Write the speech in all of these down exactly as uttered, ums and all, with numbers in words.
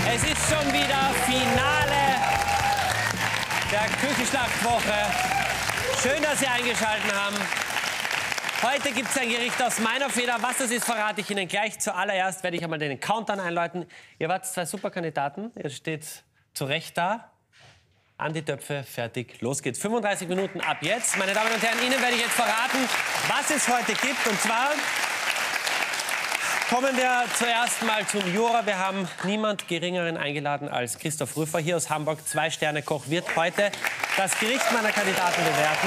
Es ist schon wieder Finale der Küchenschlachtwoche. Schön, dass Sie eingeschaltet haben. Heute gibt es ein Gericht aus meiner Feder. Was das ist, verrate ich Ihnen gleich. Zuallererst werde ich einmal den Countdown einläuten. Ihr wart zwei Superkandidaten. Ihr steht zu Recht da. An die Töpfe, fertig, los geht's. fünfunddreißig Minuten ab jetzt. Meine Damen und Herren, Ihnen werde ich jetzt verraten, was es heute gibt. Und zwar kommen wir zuerst mal zum Juror. Wir haben niemand Geringeren eingeladen als Christoph Rüffer hier aus Hamburg. Zwei-Sterne-Koch wird heute das Gericht meiner Kandidaten bewerten.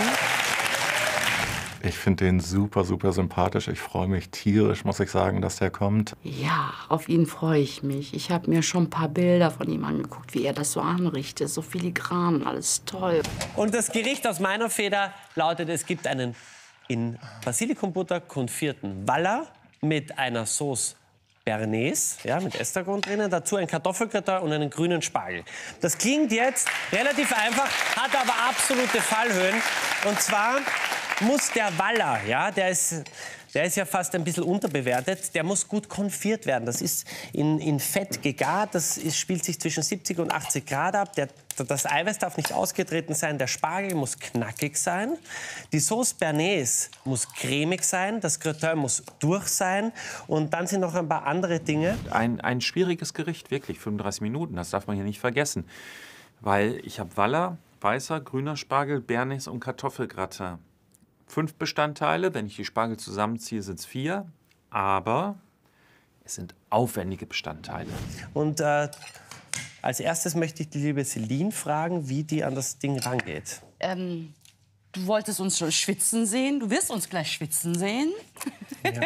Ich finde den super, super sympathisch. Ich freue mich tierisch, muss ich sagen, dass der kommt. Ja, auf ihn freue ich mich. Ich habe mir schon ein paar Bilder von ihm angeguckt, wie er das so anrichtet. So filigran, alles toll. Und das Gericht aus meiner Feder lautet, es gibt einen in Basilikumbutter konfierten Waller mit einer Sauce Bernays, ja, mit Estragon drinnen, dazu ein Kartoffelgratin und einen grünen Spargel. Das klingt jetzt relativ einfach, hat aber absolute Fallhöhen. Und zwar muss der Waller, ja, der ist, der ist ja fast ein bisschen unterbewertet, der muss gut konfiert werden. Das ist in, in Fett gegart, das ist, spielt sich zwischen siebzig und achtzig Grad ab. Der, das Eiweiß darf nicht ausgetreten sein, der Spargel muss knackig sein, die Sauce Bernays muss cremig sein, das Gratin muss durch sein und dann sind noch ein paar andere Dinge. Ein, ein schwieriges Gericht, wirklich, fünfunddreißig Minuten, das darf man hier nicht vergessen. Weil ich habe Waller, weißer, grüner Spargel, Bernays und Kartoffelgratin. Fünf Bestandteile, wenn ich die Spargel zusammenziehe, sind es vier. Aber es sind aufwendige Bestandteile. Und äh, als erstes möchte ich die liebe Celine fragen, wie die an das Ding rangeht. Ähm, du wolltest uns schon schwitzen sehen. Du wirst uns gleich schwitzen sehen. Ja,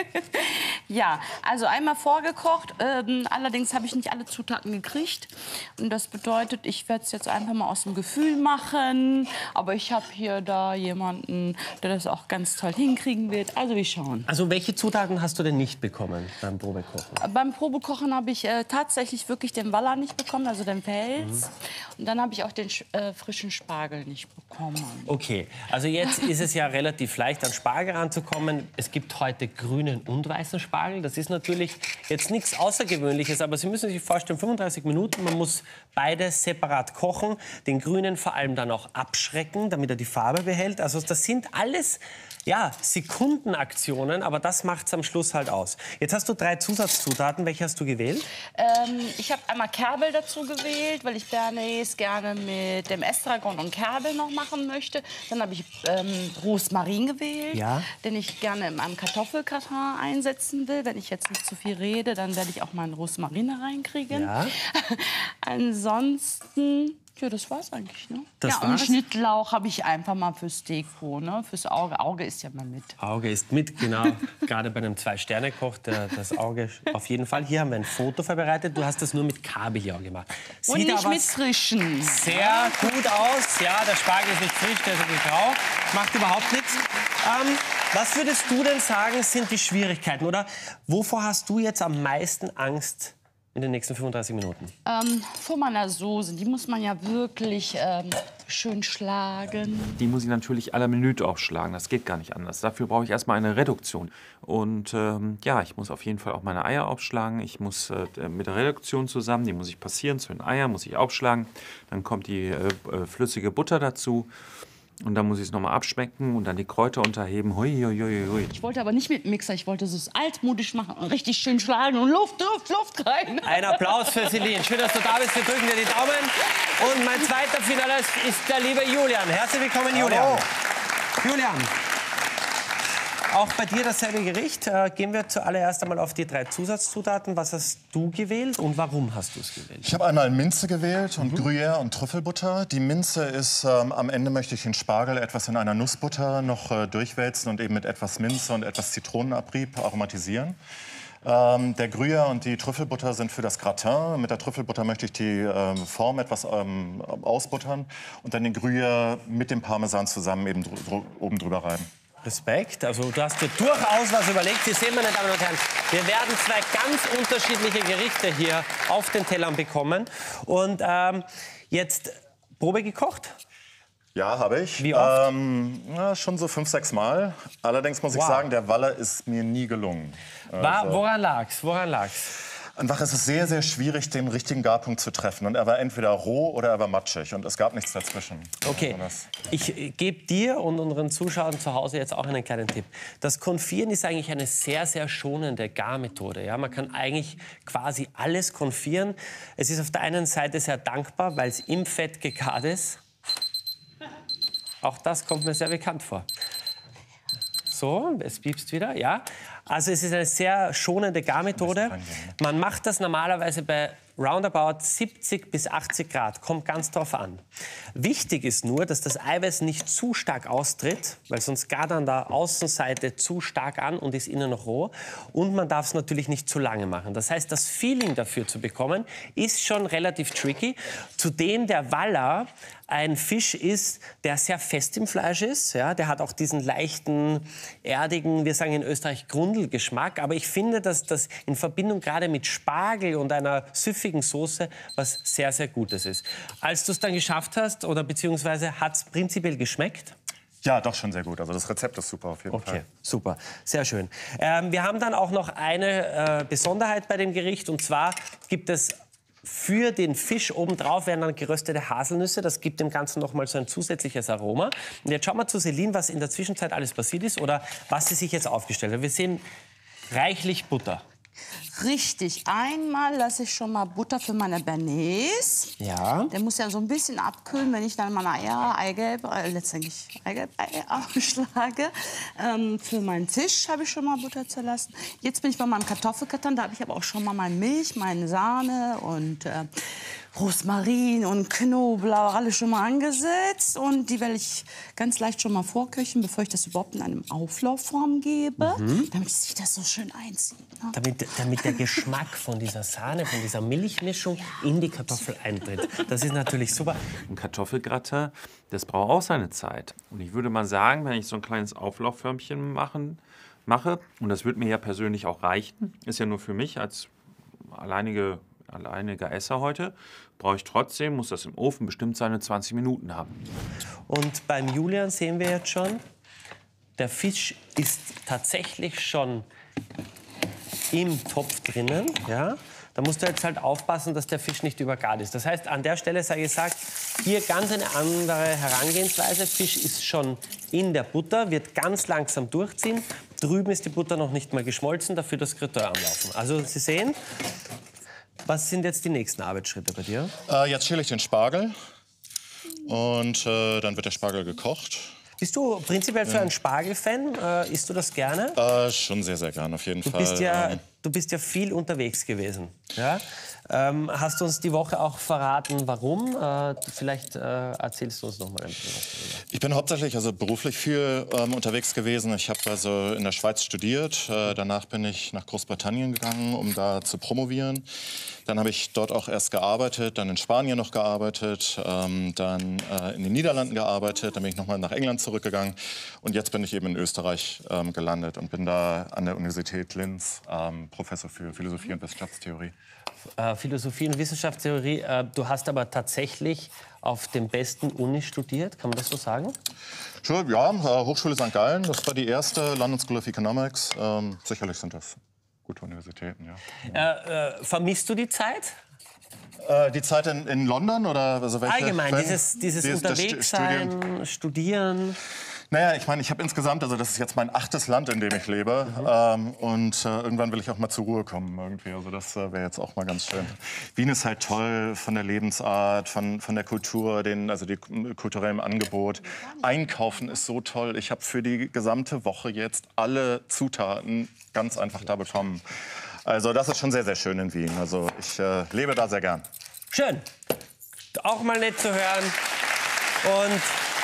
ja, also einmal vorgekocht. Ähm, allerdings habe ich nicht alle Zutaten gekriegt. Und das bedeutet, ich werde es jetzt einfach mal aus dem Gefühl machen. Aber ich habe hier da jemanden, der das auch ganz toll hinkriegen wird. Also wir schauen. Also welche Zutaten hast du denn nicht bekommen beim Probekochen? Beim Probekochen habe ich äh, tatsächlich wirklich den Waller nicht bekommen, also den Pelz. Mhm. Und dann habe ich auch den äh, frischen Spargel nicht bekommen. Okay, also jetzt ist es ja relativ leicht, an Spargel ranzukommen. Es gibt heute grünen und weißen Spargel. Das ist natürlich jetzt nichts Außergewöhnliches, aber Sie müssen sich vorstellen, fünfunddreißig Minuten, man muss beide separat kochen, den grünen vor allem dann auch abschrecken, damit er die Farbe behält. Also das sind alles ja, Sekundenaktionen, aber das macht es am Schluss halt aus. Jetzt hast du drei Zusatzzutaten. Welche hast du gewählt? Ähm, ich habe einmal Kerbel dazu gewählt, weil ich Bernays gerne mit dem Estragon und Kerbel noch machen möchte. Dann habe ich ähm, Rosmarin gewählt, ja, den ich gerne in einem Kartoffelgratin einsetzen will. Wenn ich jetzt nicht zu viel rede, dann werde ich auch mal einen Rosmarin reinkriegen. Ja. Ansonsten... Ja, das war's eigentlich, ne? Das ja, und war's? Schnittlauch habe ich einfach mal fürs Deko, ne? Fürs Auge. Auge ist ja mal mit. Auge ist mit, genau. Gerade bei einem Zwei-Sterne-Koch, der, das Auge auf jeden Fall. Hier haben wir ein Foto vorbereitet. Du hast das nur mit Kabeljau gemacht. Sieht und nicht aber mit frischen. Sehr gut aus. Ja, der Spargel ist nicht frisch, der ist wirklich grau. Macht überhaupt nichts. Ähm, was würdest du denn sagen, sind die Schwierigkeiten? Oder wovor hast du jetzt am meisten Angst in den nächsten fünfunddreißig Minuten? Ähm, vor meiner Soße, die muss man ja wirklich ähm, schön schlagen. Die muss ich natürlich à la Minute aufschlagen, das geht gar nicht anders. Dafür brauche ich erstmal eine Reduktion. Und ähm, ja, ich muss auf jeden Fall auch meine Eier aufschlagen. Ich muss äh, mit der Reduktion zusammen, die muss ich passieren, zu den Eiern muss ich aufschlagen. Dann kommt die äh, flüssige Butter dazu. Und dann muss ich es noch mal abschmecken und dann die Kräuter unterheben. Hui, hui, hui, hui. Ich wollte aber nicht mit dem Mixer, ich wollte es altmodisch machen und richtig schön schlagen und Luft, Luft, Luft rein. Ein Applaus für Celine. Schön, dass du da bist. Wir drücken dir die Daumen. Und mein zweiter Finalist ist der liebe Julian. Herzlich willkommen, Julian. Hallo. Julian, auch bei dir dasselbe Gericht. Äh, gehen wir zuallererst einmal auf die drei Zusatzzutaten. Was hast du gewählt und warum hast du es gewählt? Ich habe einmal Minze gewählt und mhm. Gruyère und Trüffelbutter. Die Minze ist, ähm, am Ende möchte ich den Spargel etwas in einer Nussbutter noch äh, durchwälzen und eben mit etwas Minze und etwas Zitronenabrieb aromatisieren. Ähm, der Gruyère und die Trüffelbutter sind für das Gratin. Mit der Trüffelbutter möchte ich die ähm, Form etwas ähm, ausbuttern und dann den Gruyère mit dem Parmesan zusammen eben dr dr oben drüber reiben. Respekt. Also du hast dir durchaus was überlegt. Sie sehen, meine Damen und Herren, wir werden zwei ganz unterschiedliche Gerichte hier auf den Tellern bekommen. Und ähm, jetzt Probe gekocht? Ja, habe ich. Wie oft? Ähm, ja, schon so fünf, sechs Mal. Allerdings muss ich Wow. sagen, der Waller ist mir nie gelungen. War, Also, woran lag's? Woran lag's? Einfach ist es sehr, sehr schwierig, den richtigen Garpunkt zu treffen. Und er war entweder roh oder er war matschig. Und es gab nichts dazwischen. Okay, ich äh, gebe dir und unseren Zuschauern zu Hause jetzt auch einen kleinen Tipp. Das Konfieren ist eigentlich eine sehr, sehr schonende Garmethode. Ja? Man kann eigentlich quasi alles konfieren. Es ist auf der einen Seite sehr dankbar, weil es im Fett gegart ist. Auch das kommt mir sehr bekannt vor. So, es piepst wieder, ja. Also es ist eine sehr schonende Garmethode. Man macht das normalerweise bei roundabout siebzig bis achtzig Grad, kommt ganz drauf an. Wichtig ist nur, dass das Eiweiß nicht zu stark austritt, weil sonst gart an der Außenseite zu stark an und ist innen noch roh. Und man darf es natürlich nicht zu lange machen. Das heißt, das Feeling dafür zu bekommen, ist schon relativ tricky. Zudem der Waller ein Fisch ist, der sehr fest im Fleisch ist. Ja, der hat auch diesen leichten, erdigen, wir sagen in Österreich Grundelgeschmack. Aber ich finde, dass das in Verbindung gerade mit Spargel und einer süffigen Soße was sehr, sehr Gutes ist. Als du es dann geschafft hast, oder beziehungsweise hat es prinzipiell geschmeckt? Ja, doch schon sehr gut. Also das Rezept ist super auf jeden Okay, Fall. super, sehr schön. Ähm, wir haben dann auch noch eine äh, Besonderheit bei dem Gericht. Und zwar gibt es für den Fisch obendrauf werden dann geröstete Haselnüsse. Das gibt dem Ganzen noch mal so ein zusätzliches Aroma. Und jetzt schauen wir zu Celine, was in der Zwischenzeit alles passiert ist oder was sie sich jetzt aufgestellt hat. Wir sehen reichlich Butter. Richtig. Einmal lasse ich schon mal Butter für meine Bernays. Ja. Der muss ja so ein bisschen abkühlen, wenn ich dann meine Eier, Eigelb, äh, letztendlich Eigelb Eier aufschlage. Ähm, für meinen Fisch habe ich schon mal Butter zerlassen. Jetzt bin ich bei meinem Kartoffelkarton. Da habe ich aber auch schon mal meine Milch, meine Sahne und äh, Rosmarin und Knoblauch alles schon mal angesetzt. Und die werde ich ganz leicht schon mal vorköchen, bevor ich das überhaupt in einem Auflaufform gebe, mhm. damit sich das so schön einzieht. Ne? Damit, damit der Geschmack von dieser Sahne, von dieser Milchmischung in die Kartoffel eintritt. Das ist natürlich super. Ein Kartoffelgratin, das braucht auch seine Zeit. Und ich würde mal sagen, wenn ich so ein kleines Auflaufförmchen machen, mache, und das wird mir ja persönlich auch reichen, ist ja nur für mich als alleinige alleiniger Esser heute, brauche ich trotzdem, muss das im Ofen bestimmt seine zwanzig Minuten haben. Und beim Julian sehen wir jetzt schon, der Fisch ist tatsächlich schon im Topf drinnen. Ja? Da musst du jetzt halt aufpassen, dass der Fisch nicht übergart ist. Das heißt, an der Stelle sei gesagt, hier ganz eine andere Herangehensweise. Fisch ist schon in der Butter, wird ganz langsam durchziehen. Drüben ist die Butter noch nicht mal geschmolzen, dafür das Gratin am Laufen. Also Sie sehen, was sind jetzt die nächsten Arbeitsschritte bei dir? Äh, jetzt schäle ich den Spargel und äh, dann wird der Spargel gekocht. Bist du prinzipiell für einen Spargel-Fan? Äh, isst du das gerne? Äh, schon sehr, sehr gern, auf jeden Du Fall. bist ja, Ähm, du bist ja viel unterwegs gewesen. Ja? Ähm, hast du uns die Woche auch verraten, warum? Äh, vielleicht äh, erzählst du uns noch mal ein bisschen was darüber. Ich bin hauptsächlich also beruflich viel ähm, unterwegs gewesen. Ich habe also in der Schweiz studiert. Äh, danach bin ich nach Großbritannien gegangen, um da zu promovieren. Dann habe ich dort auch erst gearbeitet, dann in Spanien noch gearbeitet, ähm, dann äh, in den Niederlanden gearbeitet. Dann bin ich noch mal nach England zurückgegangen. Und jetzt bin ich eben in Österreich ähm, gelandet und bin da an der Universität Linz ähm, Professor für Philosophie und Wissenschaftstheorie. Äh, Philosophie und Wissenschaftstheorie. Äh, du hast aber tatsächlich auf dem besten Uni studiert, kann man das so sagen? Sure, ja, äh, Hochschule Sankt Gallen, das war die erste, London School of Economics. Ähm, sicherlich sind das gute Universitäten, ja. Äh, äh, vermisst du die Zeit? Äh, die Zeit in, in London oder also welche? Allgemein, wenn, dieses, dieses dieses- das Unterwegssein, Studium. Studieren. Naja, ich meine, ich habe insgesamt, also das ist jetzt mein achtes Land, in dem ich lebe. Ähm, und äh, irgendwann will ich auch mal zur Ruhe kommen irgendwie. Also das äh, wäre jetzt auch mal ganz schön. Wien ist halt toll von der Lebensart, von, von der Kultur, den, also dem kulturellen Angebot. Einkaufen ist so toll. Ich habe für die gesamte Woche jetzt alle Zutaten ganz einfach da bekommen. Also das ist schon sehr, sehr schön in Wien. Also ich äh, lebe da sehr gern. Schön. Auch mal nett zu hören. Und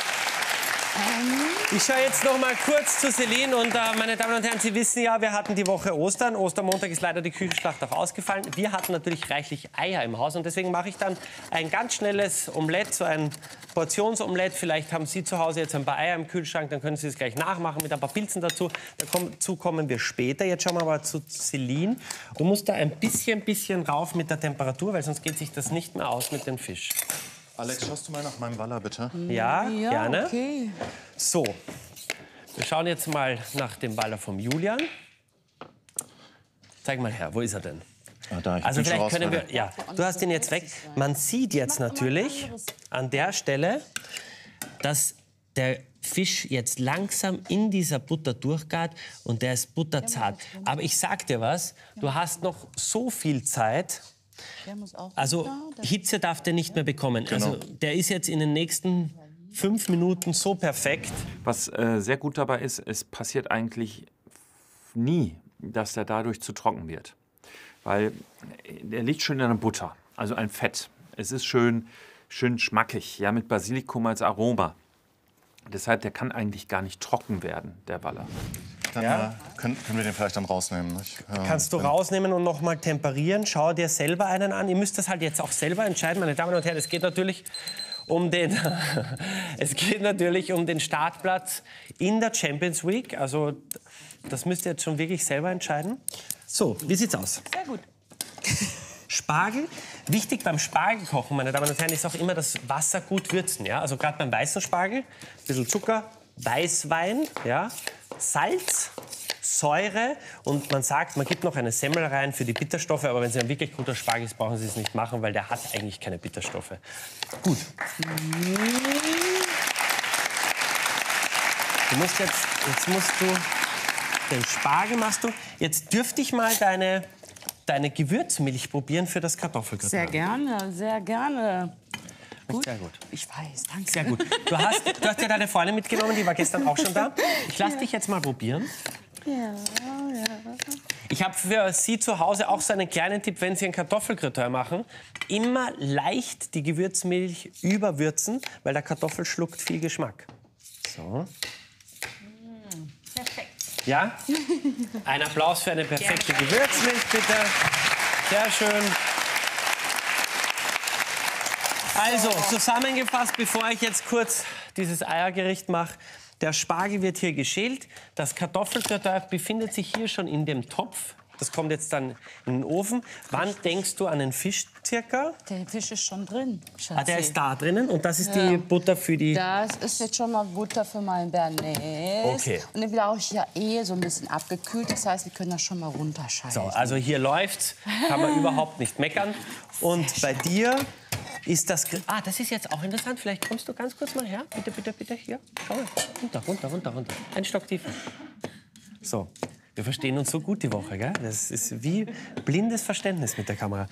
ich schaue jetzt noch mal kurz zu Celine. Und äh, meine Damen und Herren, Sie wissen ja, wir hatten die Woche Ostern. Ostermontag ist leider die Küchenschlacht auch ausgefallen. Wir hatten natürlich reichlich Eier im Haus. Und deswegen mache ich dann ein ganz schnelles Omelett, so ein Portionsomelett. Vielleicht haben Sie zu Hause jetzt ein paar Eier im Kühlschrank, dann können Sie es gleich nachmachen mit ein paar Pilzen dazu. Dazu kommen wir später. Jetzt schauen wir aber zu Celine. Du musst da ein bisschen, bisschen rauf mit der Temperatur, weil sonst geht sich das nicht mehr aus mit dem Fisch. Alex, schaust du mal nach meinem Waller, bitte? Ja, Ja, gerne. okay. So, wir schauen jetzt mal nach dem Waller vom Julian. Zeig mal her, wo ist er denn? Ah, da, ich Also bin schon vielleicht können raus, wir, ja, du hast den jetzt weg. Man sieht jetzt natürlich an der Stelle, dass der Fisch jetzt langsam in dieser Butter durchgart und der ist butterzart. Aber ich sag dir was, du hast noch so viel Zeit. Also Hitze darf der nicht mehr bekommen. Also der ist jetzt in den nächsten fünf Minuten so perfekt. Was äh, sehr gut dabei ist, es passiert eigentlich nie, dass der dadurch zu trocken wird. Weil der liegt schön in der Butter, also ein Fett. Es ist schön, schön schmackig, ja, mit Basilikum als Aroma. Deshalb, der kann eigentlich gar nicht trocken werden, der Waller. Dann Ja. äh, können, können wir den vielleicht dann rausnehmen. Nicht? Äh, Kannst du rausnehmen und noch mal temperieren. Schau dir selber einen an. Ihr müsst das halt jetzt auch selber entscheiden, meine Damen und Herren. Es geht natürlich um den, es geht natürlich um den Startplatz in der Champions Week. Also das müsst ihr jetzt schon wirklich selber entscheiden. So, wie sieht's aus? Sehr gut. Spargel. Wichtig beim Spargelkochen, meine Damen und Herren, ist auch immer das Wasser gut würzen. Ja? Also gerade beim weißen Spargel, ein bisschen Zucker, Weißwein, ja? Salz, Säure und man sagt, man gibt noch eine Semmel rein für die Bitterstoffe, aber wenn Sie ein wirklich guter Spargel ist, brauchen Sie es nicht machen, weil der hat eigentlich keine Bitterstoffe. Gut. Du musst jetzt, jetzt musst du den Spargel machst du. Jetzt dürfte ich mal deine, deine Gewürzmilch probieren für das Kartoffelgratin. Sehr gerne, sehr gerne. Gut. Sehr gut. Ich weiß, danke. Sehr gut. Du hast, du hast ja deine Freundin mitgenommen, die war gestern auch schon da. Ich lasse dich jetzt mal probieren. Ja, ja. Ich habe für Sie zu Hause auch so einen kleinen Tipp, wenn Sie ein Kartoffelgratin machen. Immer leicht die Gewürzmilch überwürzen, weil der Kartoffel schluckt viel Geschmack. So. Perfekt. Ja? Ein Applaus für eine perfekte Gewürzmilch, bitte. Sehr schön. Also, zusammengefasst, bevor ich jetzt kurz dieses Eiergericht mache. Der Spargel wird hier geschält. Das Kartoffelgratin befindet sich hier schon in dem Topf. Das kommt jetzt dann in den Ofen. Wann denkst du an den Fisch circa? Der Fisch ist schon drin, Schatzi. Ah, der ist da drinnen und das ist Ja. die Butter für die... Das ist jetzt schon mal Butter für meinen Bernays. Okay. Und den brauche ich ja eh so ein bisschen abgekühlt. Das heißt, wir können das schon mal runterschalten. So, also hier läuft's, kann man überhaupt nicht meckern. Und bei dir ist das... Gr- Ah, das ist jetzt auch interessant. Vielleicht kommst du ganz kurz mal her. Bitte, bitte, bitte. Hier, schau mal. Runter, runter, runter, runter. Ein Stock tiefer. So, wir verstehen uns so gut die Woche, gell? Das ist wie blindes Verständnis mit der Kamera.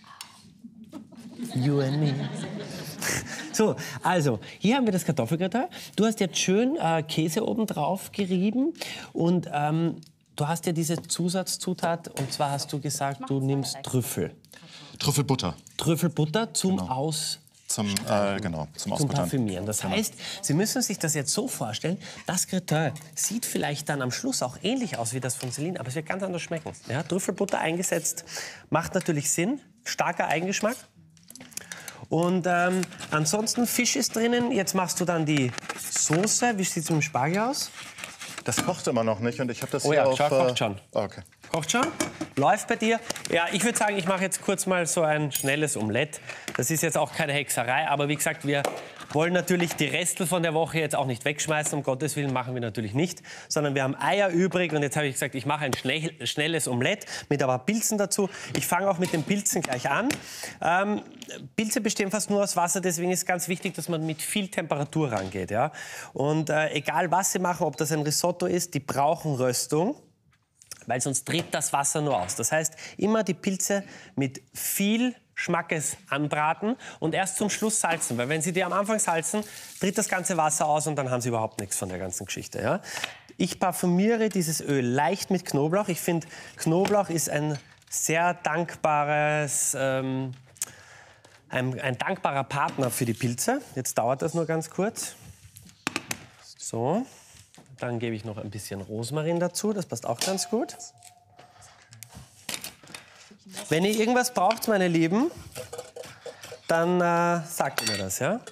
You and me. So, also, hier haben wir das Kartoffelgratin. Du hast jetzt schön äh, Käse oben drauf gerieben und ähm, du hast ja diese Zusatzzutat und zwar hast du gesagt, du nimmst Trüffel. Trüffelbutter Trüffelbutter zum Aus zum, äh, genau, zum zum Ausbuttern. Parfümieren. Das heißt, Sie müssen sich das jetzt so vorstellen, das Gratin sieht vielleicht dann am Schluss auch ähnlich aus wie das von Celine, aber es wird ganz anders schmecken. Ja, Trüffelbutter eingesetzt macht natürlich Sinn, starker Eigengeschmack. Und ähm, ansonsten Fisch ist drinnen. Jetzt machst du dann die Soße. Wie sieht es mit dem Spargel aus? Das kocht immer noch nicht und ich habe das Oh hier ja, auf... schau, äh, kocht schon. Okay. Kocht schon? Läuft bei dir? Ja, ich würde sagen, ich mache jetzt kurz mal so ein schnelles Omelett. Das ist jetzt auch keine Hexerei, aber wie gesagt, wir wollen natürlich die Restel von der Woche jetzt auch nicht wegschmeißen. Um Gottes Willen machen wir natürlich nicht, sondern wir haben Eier übrig und jetzt habe ich gesagt, ich mache ein schnell, schnelles Omelett mit ein paar Pilzen dazu. Ich fange auch mit den Pilzen gleich an. Ähm, Pilze bestehen fast nur aus Wasser, deswegen ist ganz wichtig, dass man mit viel Temperatur rangeht. Ja? Und äh, egal was Sie machen, ob das ein Risotto ist, die brauchen Röstung, weil sonst tritt das Wasser nur aus. Das heißt, immer die Pilze mit viel Schmackes anbraten und erst zum Schluss salzen. Weil wenn Sie die am Anfang salzen, tritt das ganze Wasser aus und dann haben Sie überhaupt nichts von der ganzen Geschichte. Ja? Ich parfümiere dieses Öl leicht mit Knoblauch. Ich finde, Knoblauch ist ein sehr dankbares, ähm, ein, ein dankbarer Partner für die Pilze. Jetzt dauert das nur ganz kurz. So. Dann gebe ich noch ein bisschen Rosmarin dazu, das passt auch ganz gut. Wenn ihr irgendwas braucht, meine Lieben, dann äh, sagt ihr mir das, ja?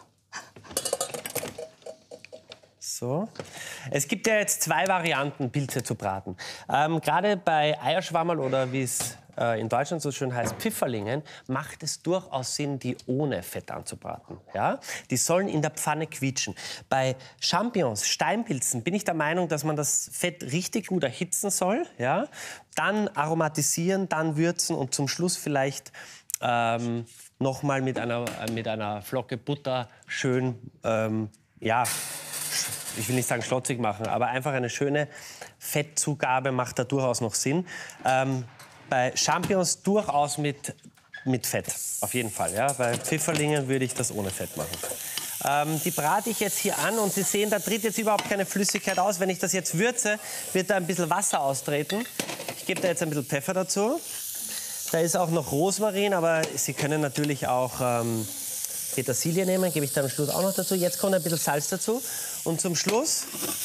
So. Es gibt ja jetzt zwei Varianten, Pilze zu braten. Ähm, Gerade bei Eierschwammerl oder wie es äh, in Deutschland so schön heißt, Pfifferlingen, macht es durchaus Sinn, die ohne Fett anzubraten. Ja? Die sollen in der Pfanne quietschen. Bei Champignons, Steinpilzen bin ich der Meinung, dass man das Fett richtig gut erhitzen soll. Ja? Dann aromatisieren, dann würzen und zum Schluss vielleicht ähm, noch mal mit einer, äh, mit einer Flocke Butter schön, ähm, ja, ich will nicht sagen schlotzig machen, aber einfach eine schöne Fettzugabe macht da durchaus noch Sinn. Ähm, bei Champignons durchaus mit, mit Fett, auf jeden Fall. Ja? Bei Pfifferlingen würde ich das ohne Fett machen. Ähm, die brate ich jetzt hier an und Sie sehen, da tritt jetzt überhaupt keine Flüssigkeit aus. Wenn ich das jetzt würze, wird da ein bisschen Wasser austreten. Ich gebe da jetzt ein bisschen Pfeffer dazu. Da ist auch noch Rosmarin, aber Sie können natürlich auch ähm, Petersilie nehmen, gebe ich dann am Schluss auch noch dazu. Jetzt kommt ein bisschen Salz dazu. Und zum Schluss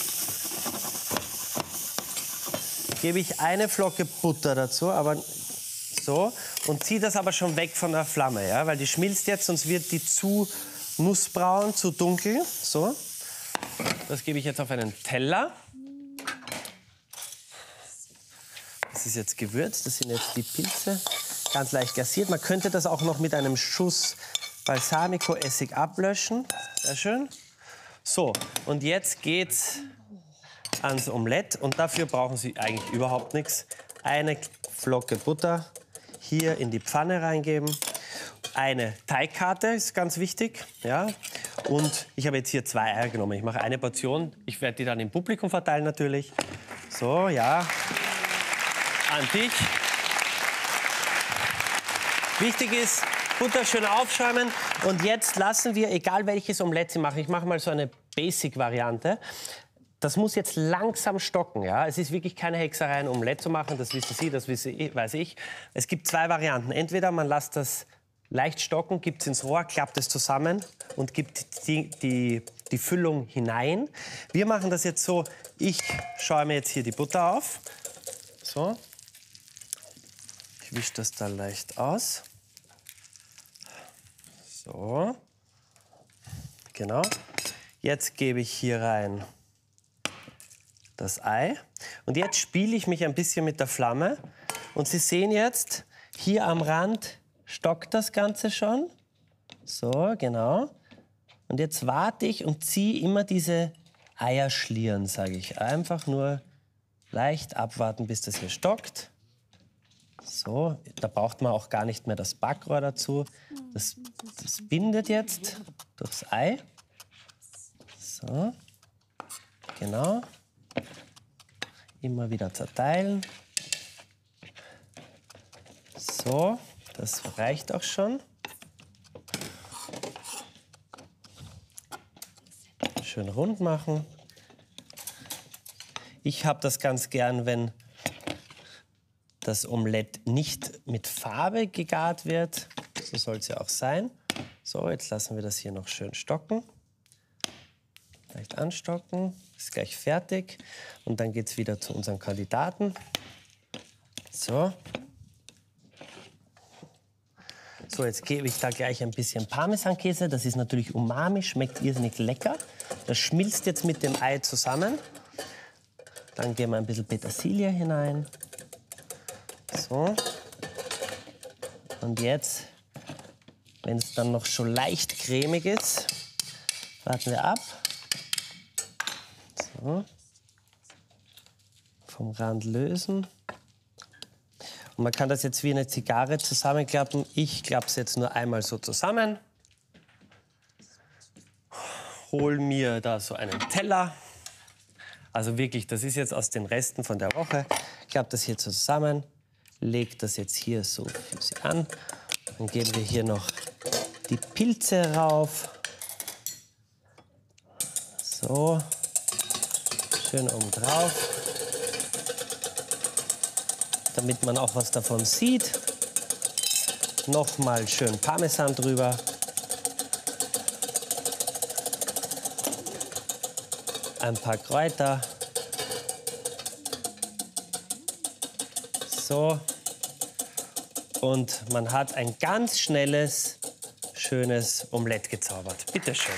gebe ich eine Flocke Butter dazu, aber so. Und ziehe das aber schon weg von der Flamme, ja? Weil die schmilzt jetzt, sonst wird die zu nussbraun, zu dunkel. So. Das gebe ich jetzt auf einen Teller. Das ist jetzt gewürzt, das sind jetzt die Pilze. Ganz leicht gasiert. Man könnte das auch noch mit einem Schuss Balsamico-Essig ablöschen. Sehr schön. So, und jetzt geht's ans Omelett. Und dafür brauchen Sie eigentlich überhaupt nichts. Eine Flocke Butter hier in die Pfanne reingeben. Eine Teigkarte ist ganz wichtig. Ja. Und ich habe jetzt hier zwei Eier genommen. Ich mache eine Portion. Ich werde die dann im Publikum verteilen natürlich. So, ja. An dich. Wichtig ist, Butter schön aufschäumen. Und jetzt lassen wir, egal welches Omelett Sie machen, ich mache mal so eine Basic-Variante. Das muss jetzt langsam stocken. Ja? Es ist wirklich keine Hexerei, ein Omelett zu machen. Das wissen Sie, das weiß ich. Es gibt zwei Varianten. Entweder man lässt das leicht stocken, gibt es ins Rohr, klappt es zusammen und gibt die, die, die Füllung hinein. Wir machen das jetzt so, ich schäume jetzt hier die Butter auf. So. Ich wische das da leicht aus. So. Genau. Jetzt gebe ich hier rein das Ei. Und jetzt spiele ich mich ein bisschen mit der Flamme. Und Sie sehen jetzt, hier am Rand stockt das Ganze schon. So, genau. Und jetzt warte ich und ziehe immer diese Eierschlieren, sage ich. Einfach nur leicht abwarten, bis das hier stockt. So, da braucht man auch gar nicht mehr das Backrohr dazu. Das, das bindet jetzt durchs Ei. So, genau. Immer wieder zerteilen. So, das reicht auch schon. Schön rund machen. Ich habe das ganz gern, wenn das Omelett nicht mit Farbe gegart wird. So soll es ja auch sein. So, jetzt lassen wir das hier noch schön stocken. Leicht anstocken. Ist gleich fertig. Und dann geht es wieder zu unseren Kandidaten. So. So, jetzt gebe ich da gleich ein bisschen Parmesankäse. Das ist natürlich Umami, schmeckt irrsinnig lecker. Das schmilzt jetzt mit dem Ei zusammen. Dann geben wir ein bisschen Petersilie hinein. So. Und jetzt, wenn es dann noch schon leicht cremig ist, warten wir ab. So. Vom Rand lösen. Und man kann das jetzt wie eine Zigarre zusammenklappen. Ich klappe es jetzt nur einmal so zusammen. Hol mir da so einen Teller. Also wirklich, das ist jetzt aus den Resten von der Woche. Klappe das hier zusammen. Lege das jetzt hier so für Sie an. Dann geben wir hier noch die Pilze rauf. So. Schön oben drauf. Damit man auch was davon sieht. Nochmal schön Parmesan drüber. Ein paar Kräuter. So. Und man hat ein ganz schnelles, schönes Omelett gezaubert. Bitte schön.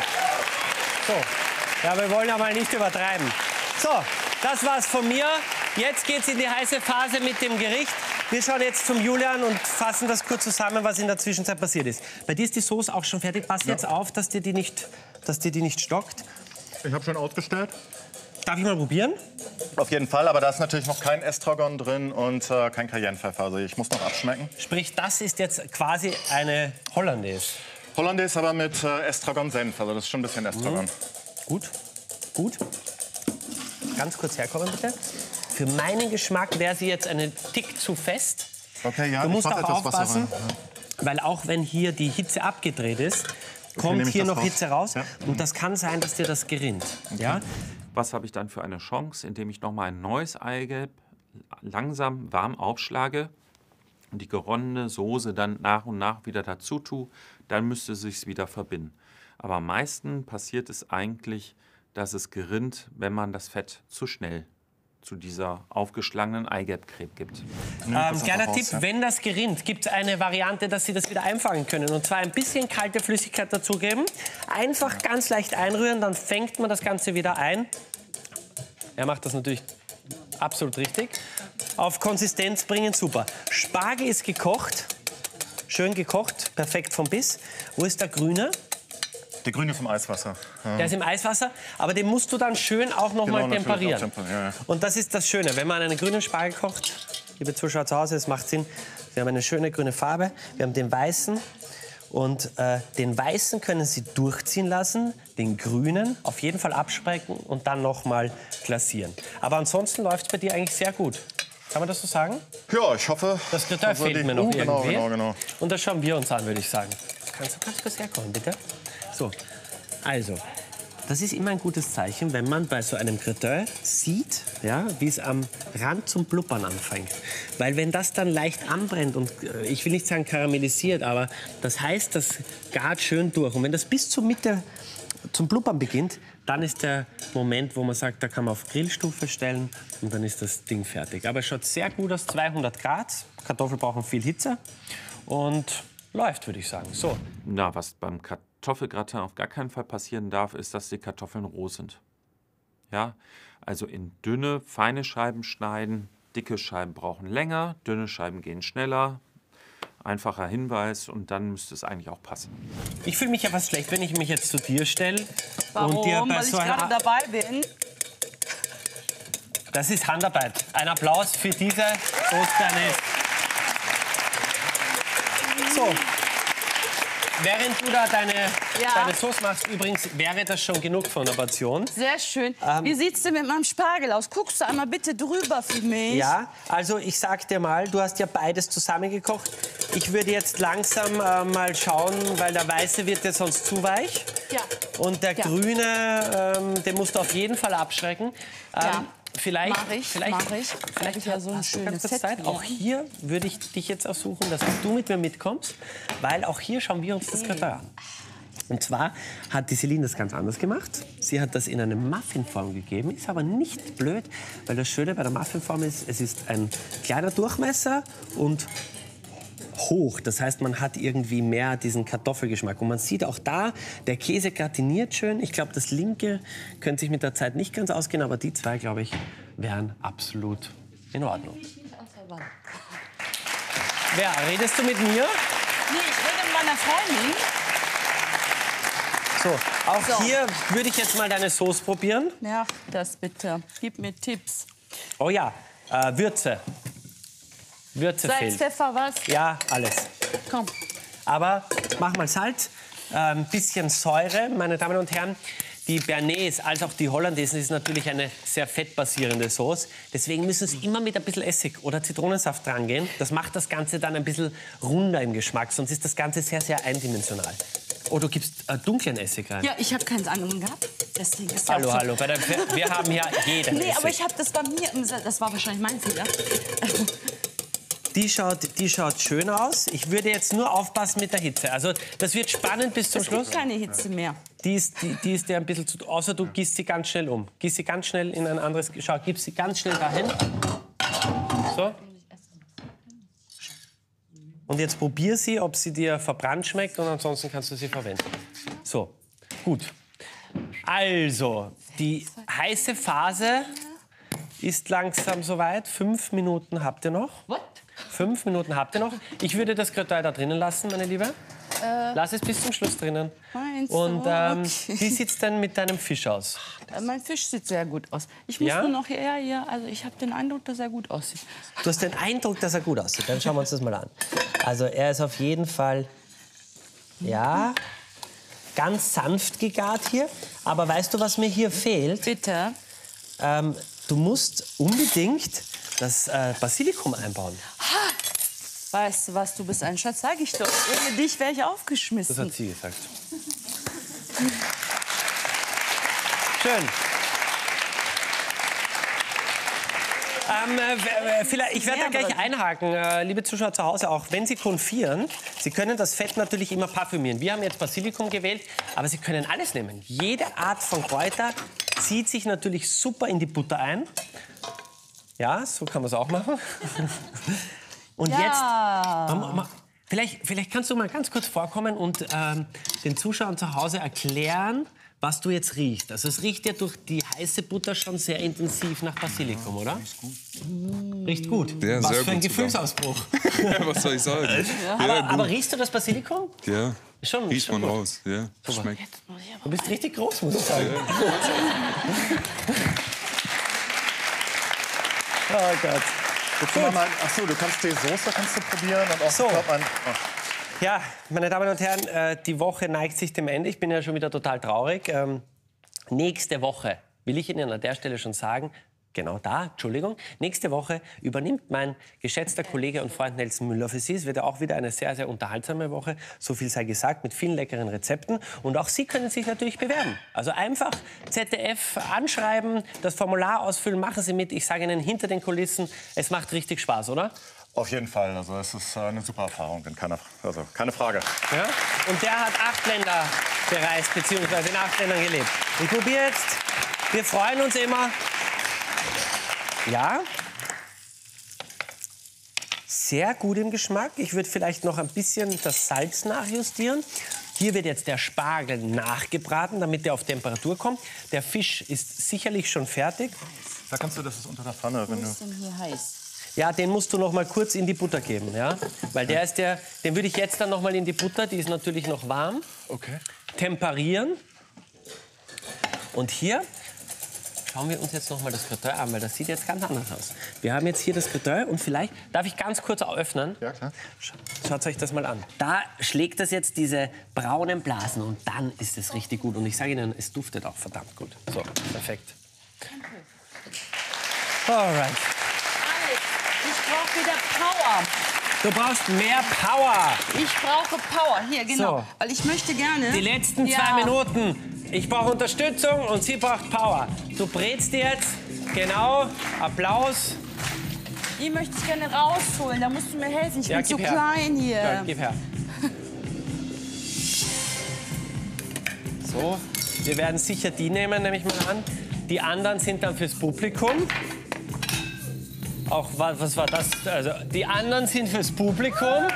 So. Ja, wir wollen aber nicht übertreiben. So, das war's von mir. Jetzt geht's in die heiße Phase mit dem Gericht. Wir schauen jetzt zum Julian und fassen das kurz zusammen, was in der Zwischenzeit passiert ist. Bei dir ist die Soße auch schon fertig. Pass jetzt auf, dass dir die nicht, dass dir die nicht stockt. Ich habe schon ausgestellt. Darf ich mal probieren? Auf jeden Fall, aber da ist natürlich noch kein Estragon drin und äh, kein Cayennepfeffer. Also ich muss noch abschmecken. Sprich, das ist jetzt quasi eine Hollandaise. Hollandaise aber mit äh, Estragon-Senf, also das ist schon ein bisschen Estragon. Mhm. Gut, gut. Ganz kurz herkommen, bitte. Für meinen Geschmack wäre sie jetzt einen Tick zu fest. Okay, ja, Du ich musst mach auch etwas Wasser aufpassen, rein. weil auch wenn hier die Hitze abgedreht ist, kommt nehme ich hier das noch raus. Hitze raus. Ja. Und das kann sein, dass dir das gerinnt. Ja? Was habe ich dann für eine Chance, indem ich noch mal ein neues Eigelb langsam warm aufschlage und die geronnene Soße dann nach und nach wieder dazu tue, dann müsste es sich wieder verbinden. Aber am meisten passiert es eigentlich, dass es gerinnt, wenn man das Fett zu schnell zu dieser aufgeschlagenen Eigelbcreme gibt. Ähm, kleiner raus, Tipp, ja. wenn das gerinnt, gibt es eine Variante, dass Sie das wieder einfangen können. Und zwar ein bisschen kalte Flüssigkeit dazugeben. Einfach ganz leicht einrühren, dann fängt man das Ganze wieder ein. Er macht das natürlich absolut richtig. Auf Konsistenz bringen, super. Spargel ist gekocht, schön gekocht, perfekt vom Biss. Wo ist der Grüne? Die Grüne vom Eiswasser. Ja. Der ist im Eiswasser, aber den musst du dann schön auch noch mal Genau, natürlich temperieren. auch temperieren, ja, ja. Und das ist das Schöne, wenn man einen grünen Spargel kocht, liebe Zuschauer zu Hause, das macht Sinn. Wir haben eine schöne grüne Farbe, wir haben den weißen und äh, den weißen können Sie durchziehen lassen, den grünen auf jeden Fall absprechen und dann noch mal glasieren. Aber ansonsten läuft es bei dir eigentlich sehr gut. Kann man das so sagen? Ja, ich hoffe... Das Gratin also fehlt die- mir noch uh, genau, irgendwie. genau, genau. Und das schauen wir uns an, würde ich sagen. Kannst du ganz kurz herkommen, bitte? So, also, das ist immer ein gutes Zeichen, wenn man bei so einem Gratin sieht, ja, wie es am Rand zum Blubbern anfängt. Weil wenn das dann leicht anbrennt und, äh, ich will nicht sagen karamellisiert, aber das heißt, das gart schön durch. Und wenn das bis zur Mitte zum Blubbern beginnt, dann ist der Moment, wo man sagt, da kann man auf Grillstufe stellen und dann ist das Ding fertig. Aber es schaut sehr gut aus, zweihundert Grad. Kartoffeln brauchen viel Hitze und läuft, würde ich sagen. So. Na, was beim Kartoffelgratin auf gar keinen Fall passieren darf, ist, dass die Kartoffeln roh sind. Ja, also in dünne, feine Scheiben schneiden. Dicke Scheiben brauchen länger, dünne Scheiben gehen schneller. Einfacher Hinweis und dann müsste es eigentlich auch passen. Ich fühle mich ja fast schlecht, wenn ich mich jetzt zu dir stelle. Warum? Und dir bei Weil ich so gerade einer... dabei bin. Das ist Handarbeit. Ein Applaus für diese Toastbernays. So. Während du da deine, Ja. deine Sauce machst, übrigens, wäre das schon genug von der Portion. Sehr schön. Ähm, Wie sieht's denn mit meinem Spargel aus? Guckst du einmal bitte drüber für mich? Ja, also ich sag dir mal, du hast ja beides zusammengekocht. Ich würde jetzt langsam äh, mal schauen, weil der Weiße wird ja sonst zu weich. Ja. Und der Ja. Grüne, ähm, den musst du auf jeden Fall abschrecken. Ähm, Ja. Vielleicht, Mach ich, vielleicht, mach ich. vielleicht Hab ich ja so ein hast du ganz schönes kurz Set Zeit. hier. Auch hier würde ich dich jetzt ersuchen, dass du mit mir mitkommst, weil auch hier schauen wir uns das Gratin an. Und zwar hat die Celine das ganz anders gemacht. Sie hat das in eine Muffinform gegeben, ist aber nicht blöd, weil das Schöne bei der Muffinform ist, es ist ein kleiner Durchmesser und hoch. Das heißt, man hat irgendwie mehr diesen Kartoffelgeschmack. Und man sieht auch da, der Käse gratiniert schön. Ich glaube, das linke könnte sich mit der Zeit nicht ganz ausgehen, aber die zwei, glaube ich, wären absolut in Ordnung. Wer, redest du mit mir? Nee, ich rede mit meiner Freundin. So, auch So. hier würde ich jetzt mal deine Sauce probieren. Ja, das bitte. Gib mir Tipps. Oh ja, äh, Würze. Würze Salz, fehlt. Pfeffer, was? Ja, alles. Komm. Aber mach mal Salz, ein bisschen Säure, meine Damen und Herren. Die Bernays als auch die Hollandaise ist natürlich eine sehr fettbasierende Sauce. Deswegen müssen Sie immer mit ein bisschen Essig oder Zitronensaft rangehen. Das macht das Ganze dann ein bisschen runder im Geschmack, sonst ist das Ganze sehr, sehr eindimensional. Oh, du gibst äh, dunklen Essig rein. Ja, ich habe keinen anderen gehabt. Deswegen ist ja Hallo, auch so. hallo. Bei der, wir haben ja jeden Nee, Essig. aber ich habe das bei mir im Sa- Das war wahrscheinlich mein Fehler. Die schaut, die schaut schön aus. Ich würde jetzt nur aufpassen mit der Hitze. Also das wird spannend bis zum Es Schluss. gibt keine Hitze mehr. Die ist, die, die ist dir ein bisschen zu... Außer du gießt sie ganz schnell um. Gieß sie ganz schnell in ein anderes... Schau, gib sie ganz schnell dahin. So. Und jetzt probier sie, ob sie dir verbrannt schmeckt und ansonsten kannst du sie verwenden. So, gut. Also, die heiße Phase ist langsam soweit. Fünf Minuten habt ihr noch. What? Fünf Minuten habt ihr noch. Ich würde das Gratin da drinnen lassen, meine Liebe. Äh, Lass es bis zum Schluss drinnen. Meinst Und du? ähm, Okay. wie sieht's denn mit deinem Fisch aus? Äh, Mein Fisch sieht sehr gut aus. Ich muss Ja? nur noch ja, ja, also ich habe den Eindruck, dass er gut aussieht. Du hast den Eindruck, dass er gut aussieht. Dann schauen wir uns das mal an. Also er ist auf jeden Fall, ja, ganz sanft gegart hier. Aber weißt du, was mir hier fehlt? Bitte. Ähm, du musst unbedingt das äh, Basilikum einbauen. Weißt du was, du bist ein Schatz, sag ich doch. Ohne dich wäre ich aufgeschmissen. Das hat sie gesagt. Schön. Ähm, äh, vielleicht, ich werde da gleich einhaken, äh, liebe Zuschauer zu Hause, auch wenn Sie konfieren, Sie können das Fett natürlich immer parfümieren. Wir haben jetzt Basilikum gewählt, aber Sie können alles nehmen. Jede Art von Kräuter zieht sich natürlich super in die Butter ein. Ja, so kann man es auch machen. Und Ja. jetzt, Mama, Mama, vielleicht, vielleicht kannst du mal ganz kurz vorkommen und ähm, den Zuschauern zu Hause erklären, was du jetzt riechst. Also es riecht ja durch die heiße Butter schon sehr intensiv nach Basilikum, oder? Riecht gut. Riecht gut. Ja, was sehr für ein gut Gefühlsausbruch. Ja, was soll ich sagen? Ja, Aber, gut. aber riechst du das Basilikum? Ja, Schon, riecht schon man gut. raus. Ja, schmeckt. Du bist richtig groß, muss ich sagen. Oh Gott. Jetzt machen wir mal, ach so, du kannst die Soße kannst du probieren und auch So. glaub, ein, oh. Ja, meine Damen und Herren, äh, die Woche neigt sich dem Ende. Ich bin ja schon wieder total traurig. Ähm, nächste Woche, will ich Ihnen an der Stelle schon sagen, genau da, Entschuldigung, nächste Woche übernimmt mein geschätzter Kollege und Freund Nelson Müller für Sie. Es wird ja auch wieder eine sehr, sehr unterhaltsame Woche, so viel sei gesagt, mit vielen leckeren Rezepten. Und auch Sie können sich natürlich bewerben. Also einfach Z D F anschreiben, das Formular ausfüllen, machen Sie mit. Ich sage Ihnen, hinter den Kulissen, es macht richtig Spaß, oder? Auf jeden Fall, also es ist äh, eine super Erfahrung, keine, also keine Frage. Ja? Und der hat acht Länder bereist, beziehungsweise in acht Ländern gelebt. Ich probiere jetzt. Wir freuen uns immer. Ja. Sehr gut im Geschmack. Ich würde vielleicht noch ein bisschen das Salz nachjustieren. Hier wird jetzt der Spargel nachgebraten, damit er auf Temperatur kommt. Der Fisch ist sicherlich schon fertig. Da kannst du, das ist unter der Pfanne, wenn du... Was ist denn hier heiß? Ja, den musst du noch mal kurz in die Butter geben, ja? Weil der ist der, den würde ich jetzt dann noch mal in die Butter, die ist natürlich noch warm, Okay. temperieren. Und hier schauen wir uns jetzt noch mal das Gratin an, weil das sieht jetzt ganz anders aus. Wir haben jetzt hier das Gratin und vielleicht, darf ich ganz kurz öffnen? Ja, klar. Schaut euch das mal an. Da schlägt das jetzt diese braunen Blasen und dann ist es richtig gut. Und ich sage Ihnen, es duftet auch verdammt gut. So, perfekt. Alright. Ich brauche wieder Power. Du brauchst mehr Power. Ich brauche Power. Hier, genau. So. Weil ich möchte gerne... Die letzten Ja. zwei Minuten. Ich brauche Unterstützung und sie braucht Power. Du brätst jetzt. Genau. Applaus. Die möchte ich gerne rausholen. Da musst du mir helfen. Ich Ja, bin zu gib her. klein hier. Ja, gib her. So. Wir werden sicher die nehmen, nehme ich mal an. Die anderen sind dann fürs Publikum. Auch, wa- was war das? Also, die anderen sind fürs Publikum. Ja,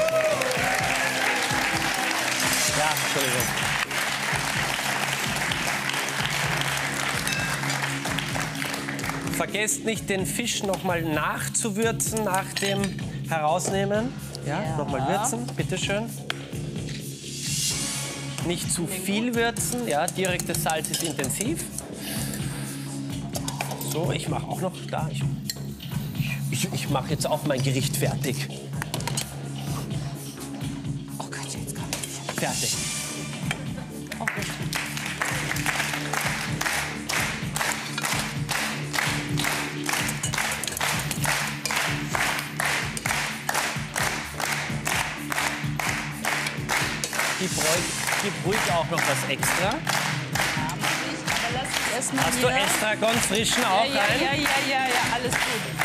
Entschuldigung. Vergesst nicht, den Fisch noch mal nachzuwürzen nach dem Herausnehmen. Ja, Ja. noch mal würzen, bitteschön. Nicht zu viel würzen, ja, direktes Salz ist intensiv. So, ich mache auch noch da. Ich, ich, ich mache jetzt auch mein Gericht fertig. Oh Gott, jetzt kann ich. Fertig. Oh Gott. Gib ruhig, gib ruhig auch noch was extra. Aber lass mich erst mal Hast hier. du Estragon frischen auch ja, ja, rein? ja, ja, ja, ja, alles gut.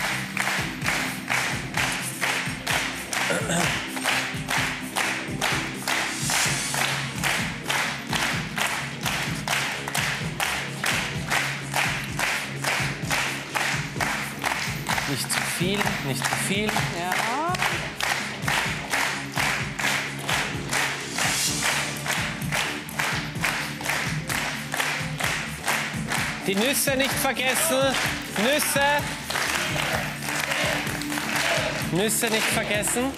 Nicht zu viel, nicht zu viel. Ja. Die Nüsse nicht vergessen. Nüsse. Nüsse nicht vergessen.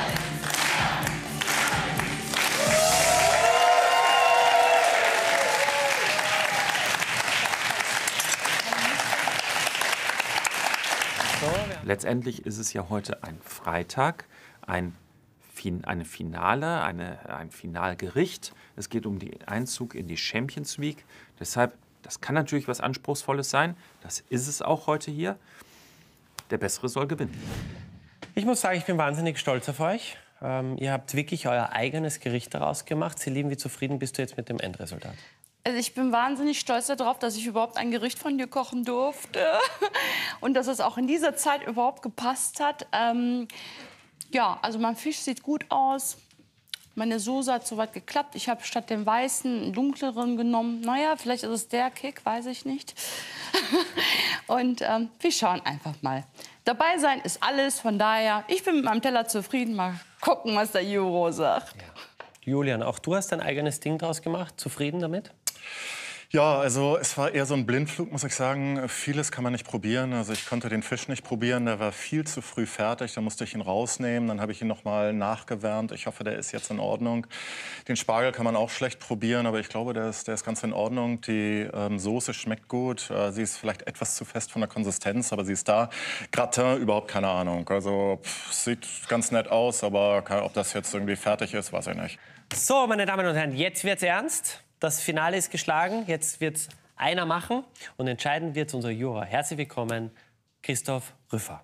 Letztendlich ist es ja heute ein Freitag, ein fin eine Finale, eine, ein Finalgericht. Es geht um den Einzug in die Champions League. Deshalb, das kann natürlich was Anspruchsvolles sein. Das ist es auch heute hier. Der Bessere soll gewinnen. Ich muss sagen, ich bin wahnsinnig stolz auf euch. Ähm, ihr habt wirklich euer eigenes Gericht daraus gemacht. Celine, wie zufrieden bist du jetzt mit dem Endresultat? Also ich bin wahnsinnig stolz darauf, dass ich überhaupt ein Gericht von dir kochen durfte und dass es auch in dieser Zeit überhaupt gepasst hat. Ähm, ja, also mein Fisch sieht gut aus. Meine Soße hat soweit geklappt. Ich habe statt dem weißen einen dunkleren genommen. Naja, vielleicht ist es der Kick, weiß ich nicht. Und ähm, wir schauen einfach mal. Dabei sein ist alles, von daher, ich bin mit meinem Teller zufrieden. Mal gucken, was der Juro sagt. Ja. Julian, auch du hast dein eigenes Ding draus gemacht. Zufrieden damit? Ja, also es war eher so ein Blindflug, muss ich sagen. Vieles kann man nicht probieren. Also ich konnte den Fisch nicht probieren, der war viel zu früh fertig. Da musste ich ihn rausnehmen, dann habe ich ihn noch mal nachgewärmt. Ich hoffe, der ist jetzt in Ordnung. Den Spargel kann man auch schlecht probieren, aber ich glaube, der ist, der ist ganz in Ordnung. Die ähm, Soße schmeckt gut. Äh, sie ist vielleicht etwas zu fest von der Konsistenz, aber sie ist da. Gratin, überhaupt keine Ahnung. Also pff, sieht ganz nett aus, aber ob das jetzt irgendwie fertig ist, weiß ich nicht. So, meine Damen und Herren, jetzt wird's ernst. Das Finale ist geschlagen. Jetzt wird's einer machen und entscheiden wird unser Juror. Herzlich willkommen, Christoph Rüffer.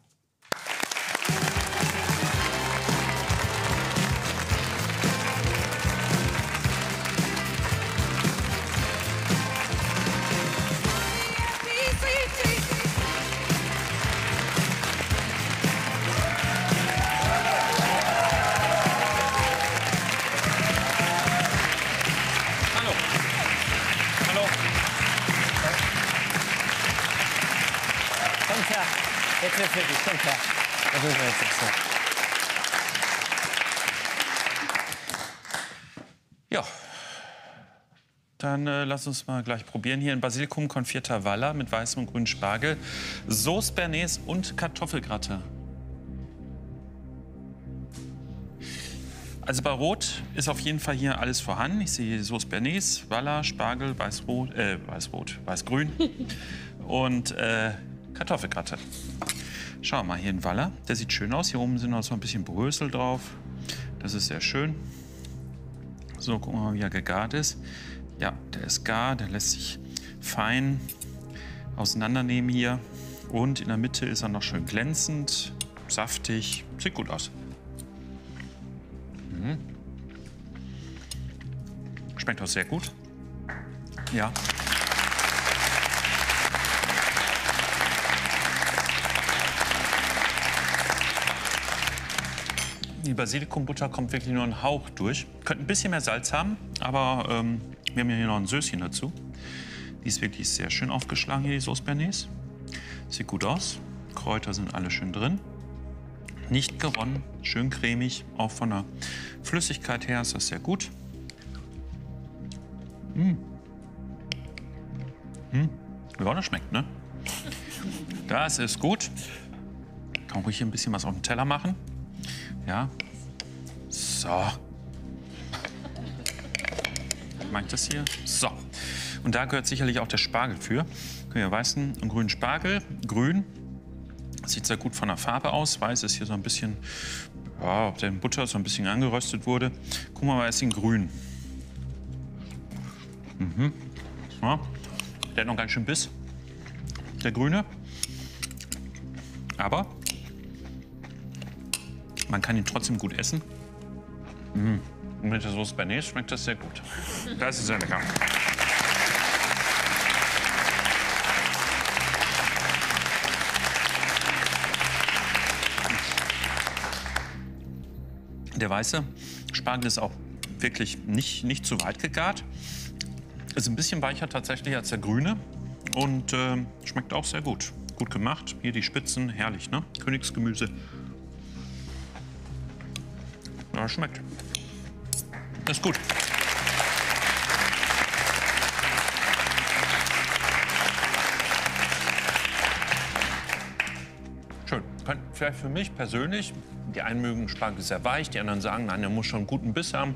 Jetzt wird's wirklich, kommt her. Das müssen wir jetzt nicht so. Ja, dann äh, lass uns mal gleich probieren. Hier ein Basilikum konfierter Waller mit weißem und grünem Spargel, Sauce Bernays und Kartoffelgratin. Also bei Rot ist auf jeden Fall hier alles vorhanden. Ich sehe Sauce Bernays, Waller, Spargel, Weißrot, äh, Weißrot, Weißgrün und äh, Kartoffelgratin. Schauen wir mal, hier ein Waller. Der sieht schön aus. Hier oben sind noch so ein bisschen Brösel drauf. Das ist sehr schön. So, gucken wir mal, wie er gegart ist. Ja, der ist gar. Der lässt sich fein auseinandernehmen hier. Und in der Mitte ist er noch schön glänzend, saftig. Sieht gut aus. Mhm. Schmeckt auch sehr gut. Ja. Die Basilikumbutter kommt wirklich nur ein Hauch durch. Könnte ein bisschen mehr Salz haben, aber ähm, wir haben ja hier noch ein Söschen dazu. Die ist wirklich sehr schön aufgeschlagen, hier die Sauce Bernays. Sieht gut aus. Kräuter sind alle schön drin. Nicht geronnen, schön cremig. Auch von der Flüssigkeit her ist das sehr gut. Mmh. Mmh. Ja, das schmeckt, ne? Das ist gut. Kann ruhig hier ein bisschen was auf den Teller machen. Ja. So. Mag ich das hier? So. Und da gehört sicherlich auch der Spargel für. Wir weißen und grünen Spargel. Grün. Sieht sehr gut von der Farbe aus. Weiß ist hier so ein bisschen, ja, ob der in Butter so ein bisschen angeröstet wurde. Gucken wir mal, ist in grün. Mhm. Ja. Der hat noch ganz schön Biss. Der grüne. Aber man kann ihn trotzdem gut essen. Mm. Und mit der Sauce Bernays schmeckt das sehr gut. Das ist sehr lecker. Der weiße Spargel ist auch wirklich nicht, nicht zu weit gegart. Ist ein bisschen weicher tatsächlich als der grüne und äh, schmeckt auch sehr gut. Gut gemacht. Hier die Spitzen, herrlich, ne? Königsgemüse. Ja, schmeckt. Das ist gut. vielleicht für mich persönlich, die einen mögen Spargel sehr weich, die anderen sagen, nein, der muss schon einen guten Biss haben.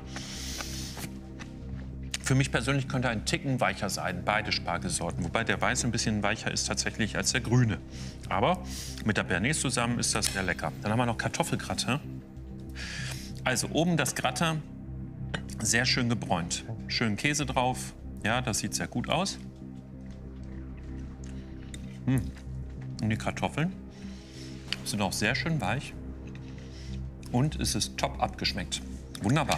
Für mich persönlich könnte ein Ticken weicher sein, beide Spargelsorten. Wobei der weiße ein bisschen weicher ist tatsächlich als der grüne. Aber mit der Bernays zusammen ist das sehr lecker. Dann haben wir noch Kartoffelgratin. Also oben das Gratin, sehr schön gebräunt. Schön Käse drauf. Ja, das sieht sehr gut aus. Hm. Und die Kartoffeln sind auch sehr schön weich. Und es ist top abgeschmeckt. Wunderbar.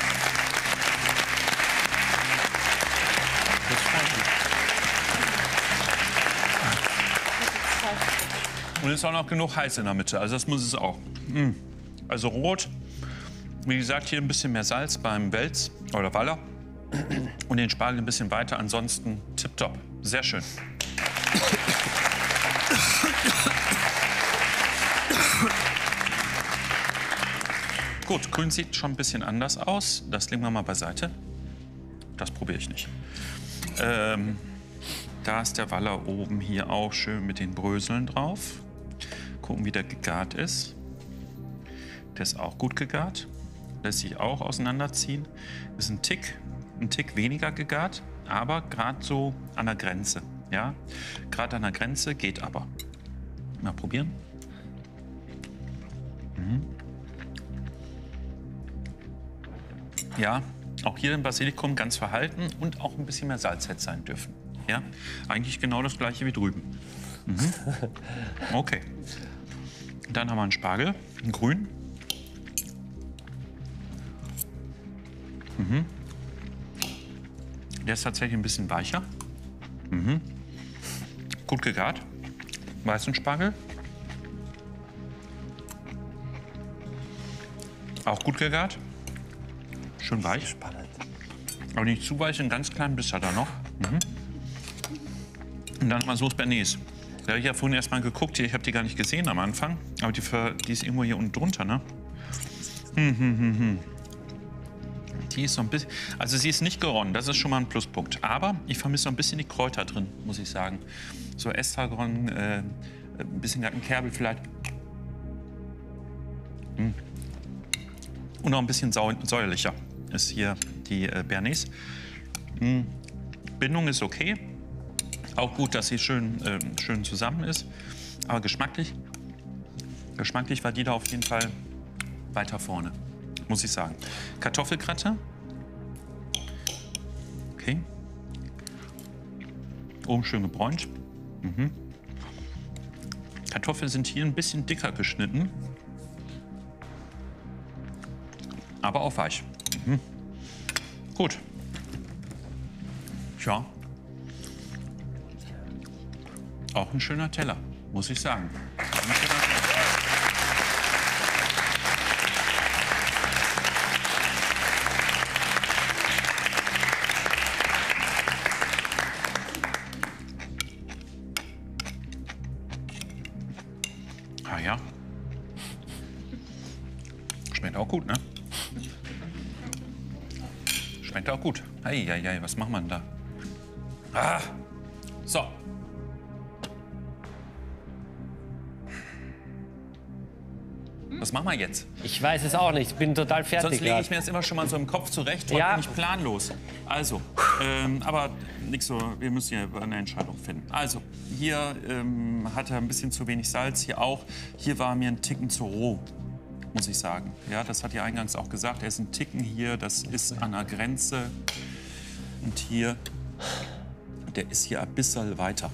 Und es ist auch noch genug heiß in der Mitte, also das muss es auch. Mm. Also rot, wie gesagt, hier ein bisschen mehr Salz beim Wels oder Waller und den Spargel ein bisschen weiter, ansonsten tipptopp. Sehr schön. Gut, grün sieht schon ein bisschen anders aus, das legen wir mal beiseite. Das probiere ich nicht. Ähm, da ist der Waller oben hier auch schön mit den Bröseln drauf. Gucken, wie der gegart ist. Der ist auch gut gegart. Lässt sich auch auseinanderziehen. Ist ein Tick, ein Tick weniger gegart, aber gerade so an der Grenze. Ja, gerade an der Grenze geht aber. Mal probieren. Mhm. Ja, auch hier im Basilikum ganz verhalten und auch ein bisschen mehr Salz hätte sein dürfen. Ja, eigentlich genau das gleiche wie drüben. Mhm. Okay. Dann haben wir einen Spargel, einen grün. Mhm. Der ist tatsächlich ein bisschen weicher. Mhm. Gut gegart. Weißen Spargel. Auch gut gegart. Schön weich. Spannend. Aber nicht zu weich, einen ganz kleinen Biss hat er noch. Mhm. Und dann mal Sauce Bernays. Da habe ich ja vorhin erst mal geguckt, hier, ich habe die gar nicht gesehen am Anfang. Aber die, die ist irgendwo hier unten drunter, ne? Hm, hm, hm, hm. Die ist so ein bisschen, also sie ist nicht geronnen, das ist schon mal ein Pluspunkt. Aber ich vermisse so ein bisschen die Kräuter drin, muss ich sagen. So Estragon, äh, ein bisschen Gattenkerbel vielleicht. Hm. Und noch ein bisschen sau säuerlicher ist hier die äh, Bernays. Hm. Bindung ist okay. Auch gut, dass sie schön, äh, schön zusammen ist. Aber geschmacklich, geschmacklich war die da auf jeden Fall weiter vorne, muss ich sagen. Kartoffelgratin. Okay. Oben schön gebräunt. Mhm. Kartoffeln sind hier ein bisschen dicker geschnitten. Aber auch weich. Mhm. Gut. Ja. Auch ein schöner Teller, muss ich sagen. Ein schöner Teller. Ah ja. Schmeckt auch gut, ne? Schmeckt auch gut. Eieiei, was macht man da? Ah, so. Was machen wir jetzt? Ich weiß es auch nicht, ich bin total fertig. Sonst lege ich mir das immer schon mal so im Kopf zurecht. Heute Ja. bin ich planlos. Also, ähm, aber nix so, wir müssen hier eine Entscheidung finden. Also, hier ähm, hat er ein bisschen zu wenig Salz, hier auch. Hier war mir ein Ticken zu roh, muss ich sagen. Ja, das hat ja eingangs auch gesagt. Er ist ein Ticken hier, das ist an der Grenze. Und hier, der ist hier ein bisschen weiter.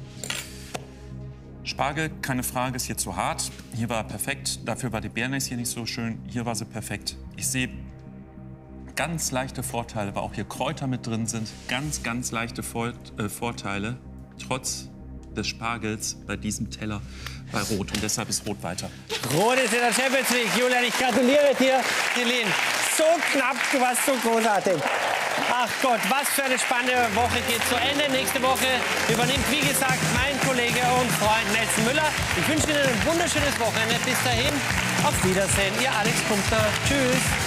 Spargel, keine Frage, ist hier zu hart. Hier war er perfekt. Dafür war die Bernays hier nicht so schön. Hier war sie perfekt. Ich sehe ganz leichte Vorteile, weil auch hier Kräuter mit drin sind. Ganz, ganz leichte Vor äh, Vorteile, trotz des Spargels bei diesem Teller bei Rot. Und deshalb ist Rot weiter. Rot ist in der Champions League. Julian, ich gratuliere dir. Helene, so knapp, du warst so großartig. Ach Gott, was für eine spannende Woche geht zu Ende. Nächste Woche übernimmt, wie gesagt, mein Kollege und Freund Nelson Müller. Ich wünsche Ihnen ein wunderschönes Wochenende. Bis dahin, auf Wiedersehen. Ihr Alex Kumpner. Tschüss.